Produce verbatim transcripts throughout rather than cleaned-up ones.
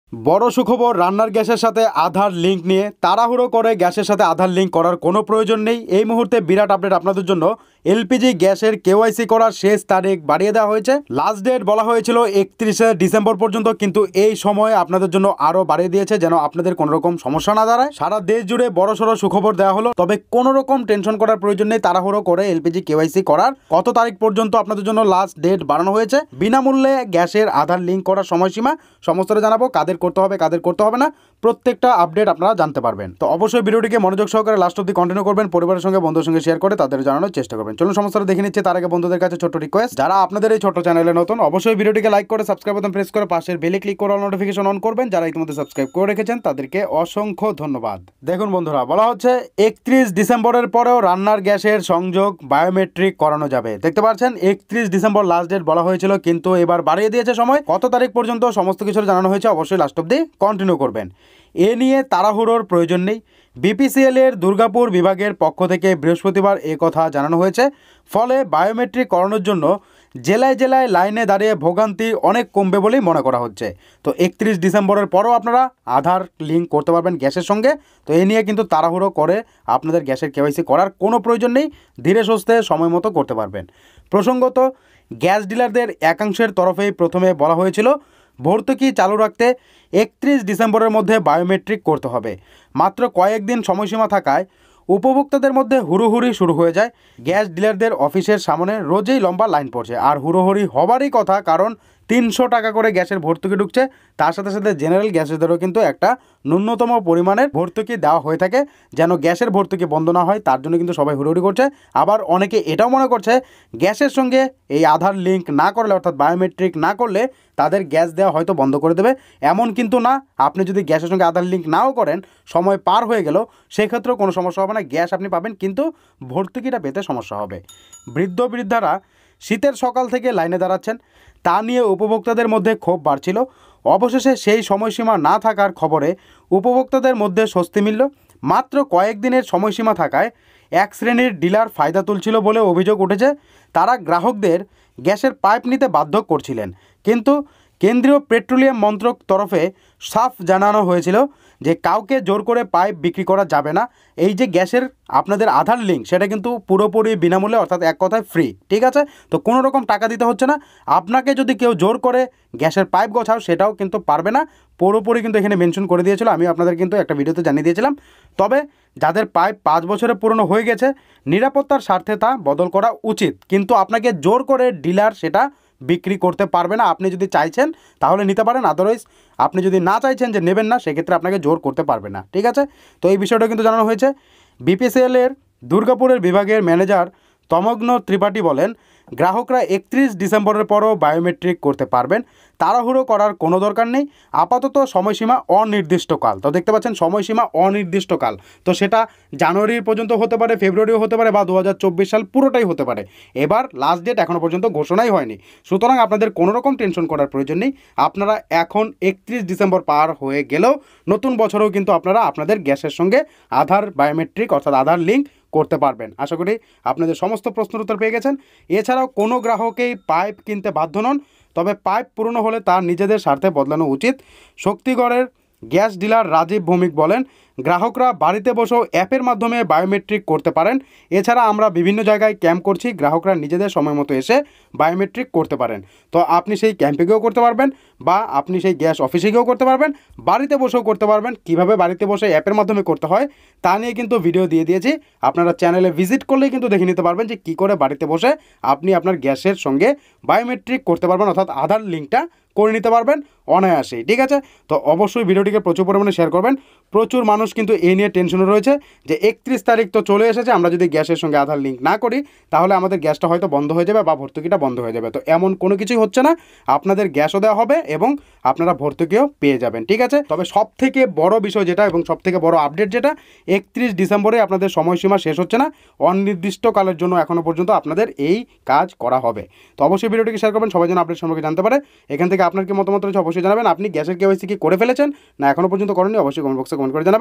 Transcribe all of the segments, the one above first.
বড় সুখবর, রান্নার গ্যাসের সাথে আধার লিঙ্ক নিয়ে তাড়াহুড়ো করে গ্যাসের সাথে আধার লিঙ্ক করার কোনো প্রয়োজন নেই। এই মুহূর্তে বিরাট আপডেট আপনাদের জন্য। এলপিজি গ্যাসের কেওয়াইসি করার শেষ তারিখ বাড়িয়ে দেওয়া হয়েছে। লাস্ট ডেট বলা হয়েছিল একত্রিশে ডিসেম্বর পর্যন্ত, কিন্তু এই সময় আপনাদের জন্য আরও বাড়িয়ে দিয়েছে যেন আপনাদের কোনো রকম সমস্যা না দাঁড়ায়। সারা দেশ জুড়ে বড় সড়ো সুখবর দেওয়া হলো, তবে কোনো রকম টেনশন করার প্রয়োজন নেই। তাড়াহুড়ো করে এলপিজি কেওয়াইসি করার কত তারিখ পর্যন্ত আপনাদের জন্য লাস্ট ডেট বাড়ানো হয়েছে। বিনামূল্যে গ্যাসের আধার লিঙ্ক করার সময়সীমা সমস্তটা জানাবো, কাদের করতে হবে কাদের করতে হবে না, প্রত্যেকটা আপডেট আপনারা জানতে পারবেন। তো অবশ্যই ভিডিওটিকে মনোযোগ সহকারে লাস্ট অবধি কন্টিনিউ করবেন, পরিবারের সঙ্গে বন্ধুদের সঙ্গে শেয়ার করে তাদের জানানোর চেষ্টা করবেন। চলুন সমস্তটা দেখে নিচ্ছে। তার আগে বন্ধুদের কাছে ছোট্ট রিকোয়েস্ট, যারা আপনাদের এই ছোট্ট চ্যানেলে নতুন, অবশ্যই ভিডিওটিকে লাইক করে সাবস্ক্রাইব বাটন প্রেস করে পাশের বেলে ক্লিক করে অল নোটিফিকেশন অন করবেন। যারা ইতিমধ্যে সাবস্ক্রাইব করে রেখেছেন তাদেরকে অসংখ্য ধন্যবাদ। দেখুন বন্ধুরা, বলা হচ্ছে একত্রিশ ডিসেম্বরের পরেও রান্নার গ্যাসের সংযোগ বায়োমেট্রিক করানো যাবে। দেখতে পাচ্ছেন একত্রিশ ডিসেম্বর লাস্ট ডেট বলা হয়েছিল, কিন্তু এবার বাড়িয়ে দিয়েছে সময়। কত তারিখ পর্যন্ত সমস্ত কিছু জানানো হয়েছে, অবশ্যই লাস্ট অবধি কন্টিনিউ করবেন। এ নিয়ে তাড়াহুড়োর প্রয়োজন নেই। বিপিসিএল এর দুর্গাপুর বিভাগের পক্ষ থেকে বৃহস্পতিবার এ কথা জানানো হয়েছে। ফলে বায়োমেট্রিক করানোর জন্য জেলায় জেলায় লাইনে দাঁড়িয়ে ভোগান্তি অনেক কমবে বলেই মনে করা হচ্ছে। তো একত্রিশ ডিসেম্বরের পরও আপনারা আধার লিঙ্ক করতে পারবেন গ্যাসের সঙ্গে। তো এ নিয়ে কিন্তু তাড়াহুড়ো করে আপনাদের গ্যাসের কেওয়াইসি করার কোনো প্রয়োজন নেই, ধীরে সুস্থে সময় মতো করতে পারবেন। প্রসঙ্গত, গ্যাস ডিলারদের একাংশের তরফেই প্রথমে বলা হয়েছিল ভর্তুকি চালু রাখতে একত্রিশ ডিসেম্বরের মধ্যে বায়োমেট্রিক করতে হবে। মাত্র কয়েকদিন সময়সীমা থাকায় উপভোক্তাদের মধ্যে হুড়োহুড়ি শুরু হয়ে যায়। গ্যাস ডিলারদের অফিসের সামনে রোজই লম্বা লাইন পড়ছে, আর হুড়োহুড়ি হবারই কথা, কারণ তিনশো টাকা করে গ্যাসের ভর্তুকি ঢুকছে। তার সাথে সাথে জেনারেল গ্যাসেদেরও কিন্তু একটা ন্যূনতম পরিমাণের ভর্তুকি দেওয়া হয়ে থাকে, যেন গ্যাসের ভর্তুকি বন্ধ না হয়। তার জন্য কিন্তু সবাই হুড়োহুড়ি করছে। আবার অনেকে এটাও মনে করছে গ্যাসের সঙ্গে এই আধার লিঙ্ক না করলে, অর্থাৎ বায়োমেট্রিক না করলে তাদের গ্যাস দেওয়া হয়তো বন্ধ করে দেবে। এমন কিন্তু না। আপনি যদি গ্যাসের সঙ্গে আধার লিঙ্ক নাও করেন, সময় পার হয়ে গেল, সেক্ষেত্রেও কোনো সমস্যা হবে না। গ্যাস আপনি পাবেন, কিন্তু ভর্তুকিটা পেতে সমস্যা হবে। বৃদ্ধ বৃদ্ধারা শীতের সকাল থেকে লাইনে দাঁড়াচ্ছেন, তা নিয়ে উপভোক্তাদের মধ্যে ক্ষোভ বাড়ছিল। অবশেষে সেই সময়সীমা না থাকার খবরে উপভোক্তাদের মধ্যে স্বস্তি মিলল। মাত্র কয়েকদিনের সময়সীমা থাকায় এক শ্রেণীর ডিলার ফায়দা তুলছিল বলে অভিযোগ উঠেছে। তারা গ্রাহকদের গ্যাসের পাইপ নিতে বাধ্য করছিলেন, কিন্তু কেন্দ্রীয় পেট্রোলিয়াম মন্ত্রক তরফে সাফ জানানো হয়েছিল যে কাউকে জোর করে পাইপ বিক্রি করা যাবে না। এই যে গ্যাসের আপনাদের আধার লিঙ্ক, সেটা কিন্তু পুরোপুরি বিনামূল্যে, অর্থাৎ এক কথায় ফ্রি, ঠিক আছে? তো কোনো রকম টাকা দিতে হচ্ছে না। আপনাকে যদি কেউ জোর করে গ্যাসের পাইপ গোছাও, সেটাও কিন্তু পারবে না। পুরোপুরি কিন্তু এখানে মেনশন করে দিয়েছিল, আমি আপনাদের কিন্তু একটা ভিডিওতে জানিয়ে দিয়েছিলাম। তবে যাদের পাইপ পাঁচ বছরের পুরনো হয়ে গেছে, নিরাপত্তার স্বার্থে তা বদল করা উচিত, কিন্তু আপনাকে জোর করে ডিলার সেটা বিক্রি করতে পারবে না। আপনি যদি চাইছেন তাহলে নিতে পারেন, আদারওয়াইজ আপনি যদি না চাইছেন যে নেবেন না, সেক্ষেত্রে আপনাকে জোর করতে পারবে না, ঠিক আছে? তো এই বিষয়টা কিন্তু জানানো হয়েছে। বিপিসিএল এর দুর্গাপুরের বিভাগের ম্যানেজার তমগ্ন ত্রিপাঠী বলেন, গ্রাহকরা একত্রিশ ডিসেম্বরের পরও বায়োমেট্রিক করতে পারবেন। তাড়াহুড়ো করার কোনো দরকার নেই। আপাতত সময়সীমা অনির্দিষ্টকাল। তো দেখতে পাচ্ছেন সময়সীমা অনির্দিষ্টকাল। তো সেটা জানুয়ারি পর্যন্ত হতে পারে, ফেব্রুয়ারিও হতে পারে, বা দু হাজার চব্বিশ সাল পুরোটাই হতে পারে। এবার লাস্ট ডেট এখনও পর্যন্ত ঘোষণাই হয়নি। সুতরাং আপনাদের কোনো রকম টেনশন করার প্রয়োজন নেই। আপনারা এখন একত্রিশ ডিসেম্বর পার হয়ে গেলেও নতুন বছরেও কিন্তু আপনারা আপনাদের গ্যাসের সঙ্গে আধার বায়োমেট্রিক, অর্থাৎ আধার লিঙ্ক করতে পারবেন। আশা করি আপনাদের সমস্ত প্রশ্নের উত্তর পেয়ে গেছেন। এছাড়াও কোনো গ্রাহকেই পাইপ কিনতে বাধ্য নন, তবে পাইপ পুরনো হলে তার নিজেদের স্বার্থে বদলানো উচিত। শক্তিগড়ের গ্যাস ডিলার রাজীব ভৌমিক বলেন, গ্রাহকরা বাড়িতে বসেও অ্যাপের মাধ্যমে বায়োমেট্রিক করতে পারেন। এছাড়া আমরা বিভিন্ন জায়গায় ক্যাম্প করছি, গ্রাহকরা নিজেদের সময় মতো এসে বায়োমেট্রিক করতে পারেন। তো আপনি সেই ক্যাম্পে গিয়েও করতে পারবেন, বা আপনি সেই গ্যাস অফিসে গিয়েও করতে পারবেন, বাড়িতে বসেও করতে পারবেন। কিভাবে বাড়িতে বসে অ্যাপের মাধ্যমে করতে হয় তা নিয়ে কিন্তু ভিডিও দিয়ে দিয়েছি। আপনারা চ্যানেলে ভিজিট করলেই কিন্তু দেখে নিতে পারবেন যে কী করে বাড়িতে বসে আপনি আপনার গ্যাসের সঙ্গে বায়োমেট্রিক করতে পারবেন, অর্থাৎ আধার লিঙ্কটা করে নিতে পারবেন অনায়াসেই, ঠিক আছে? তো অবশ্যই ভিডিওটিকে প্রচুর পরিমাণে শেয়ার করবেন। প্রচুর মানুষ কিন্তু এই নিয়ে টেনশনে রয়েছে যে একত্রিশ তারিখ তো চলে এসেছে, আমরা যদি গ্যাসের সঙ্গে আধার লিঙ্ক না করি তাহলে আমাদের গ্যাসটা হয়তো বন্ধ হয়ে যাবে বা ভর্তুকিটা বন্ধ হয়ে যাবে। তো এমন কোনো কিছুই হচ্ছে না। আপনাদের গ্যাসও দেওয়া হবে এবং আপনারা ভর্তুকিও পেয়ে যাবেন, ঠিক আছে? তবে সব থেকে বড় বিষয় যেটা এবং সব থেকে বড় আপডেট যেটা, একত্রিশ ডিসেম্বরে আপনাদের সময়সীমা শেষ হচ্ছে না, অনির্দিষ্টকালের জন্য এখনও পর্যন্ত আপনাদের এই কাজ করা হবে। তো অবশ্যই ভিডিওটিকে শেয়ার করবেন, সবাই যেন আপডেট সম্পর্কে জানতে পারে। এখান থেকে আপনার কি মতামত রয়েছে অবশ্যই জানাবেন। আপনি গ্যাসের কেওয়াইসি কি করে ফেলেছেন না এখনও পর্যন্ত করেননি, অবশ্যই কমেন্ট বক্সে কমেন্ট করে জানাবেন।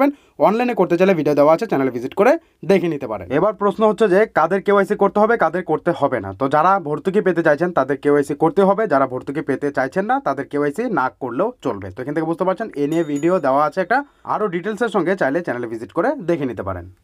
অনলাইনে করতে চাইলে ভিডিও দেওয়া আছে, চ্যানেলে ভিজিট করে দেখে নিতে পারেন। এবার প্রশ্ন হচ্ছে যে কাদের কেওয়াইসি করতে হবে, কাদের করতে হবে না। তো যারা ভর্তুকি পেতে চাইছেন তাদের কেওয়াইসি করতে হবে, যারা ভর্তুকি পেতে চাইছেন না তাদের কেওয়াইসি না করলেও চলবে। তো এখান থেকে বুঝতে পারছেন এ নিয়ে ভিডিও দেওয়া আছে একটা, আরও ডিটেলসের সঙ্গে চাইলে চ্যানেলে ভিজিট করে দেখে নিতে পারেন।